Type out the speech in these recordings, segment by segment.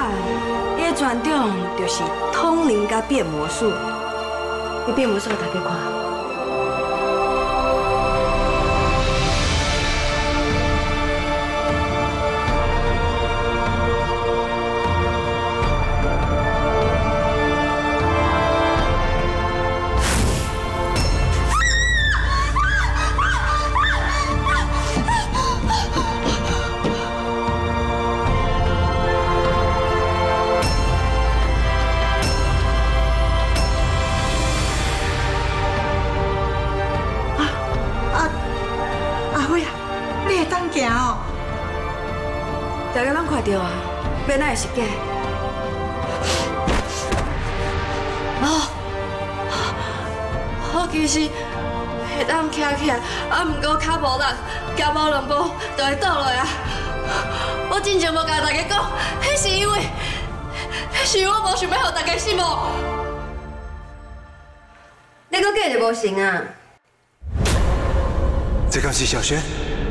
伊的专长就是通灵甲变魔术。伊变魔术，大家看。 大家拢看到啊，要哪会是假？我其实会当徛起来，毋过脚无力，行无两步就会倒落啊！我真正无甲大家讲，迄是因为我无想要互大家失望。你搁假就无成啊？ 这敢是小轩？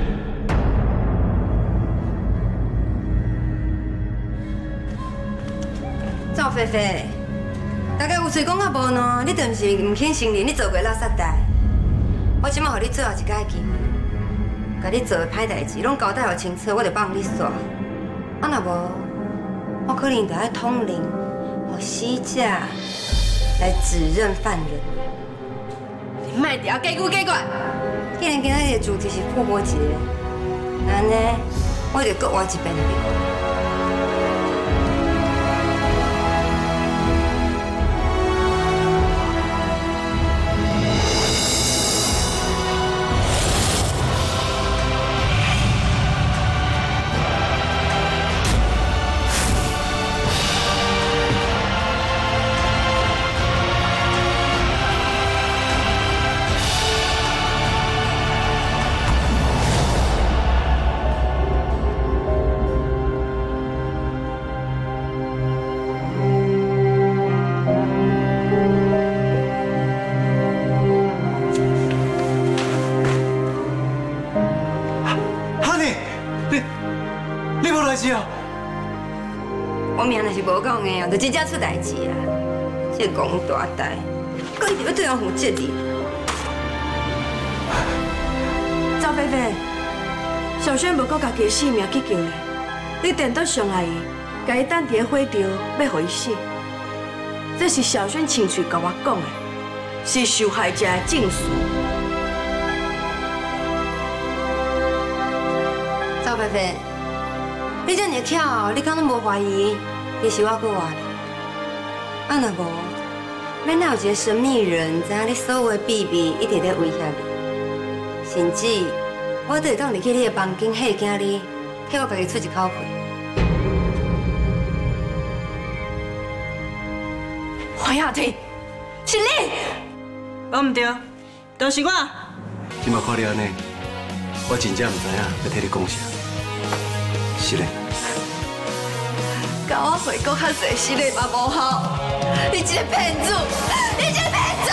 赵菲菲，大家有嘴讲啊无呢？你就是唔肯承认你做过垃圾代。我即马互你做后一摆去，甲你做的歹代志，拢交代互清楚，我就放你煞。啊若无，我可能就要通灵，互死者来指认犯人。你莫伫遐假古假怪。既然今仔日的主题是复活节，安尼我就搁换一遍给你看。 我命若是无讲的哦，就真正出代志啦！这公大代，我一定要对我负责任。赵菲菲，小轩无顾家己的性命去救你，你颠倒伤害伊，甲伊等伫火场要互伊死，这是小轩亲嘴甲我讲的，是受害者的证词。赵菲菲。 你这么巧，你敢拢无怀疑？其实我搁活咧。啊，若无，免哪有一个神秘人知影你所有的秘密一直在威胁你，甚至我都会当入去你的房间吓惊你，替我家己出一口气。黄雅婷，是你？ 我唔对，都是我。 今麦看你安尼，我真正唔知影要替你讲啥。 是嘞， 甲我回顾较侪是嘞嘛无效，你这个骗子，你这个骗子！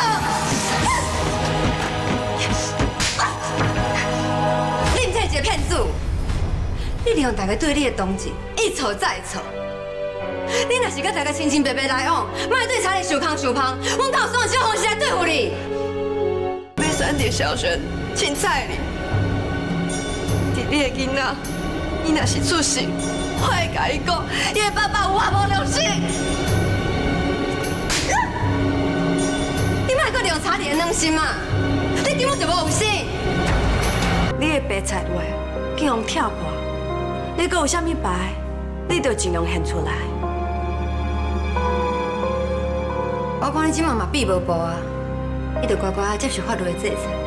你唔才是一个骗子，你利用大家对你的同情，一错再错。你若是甲大家清清白白来往，莫对差你想空想芳，阮靠所有这方式来对付你。要选择小轩，凊彩你，伫你的囡仔。 伊若是出事，我会甲伊讲，伊的爸爸有话无良心。你莫搁利用差你的良心嘛！你根本就无有心。你的白菜话叫人跳破，你搁有啥物白，你就尽量现出来。我看你即马嘛避无步啊，你就乖乖接受法律的制裁。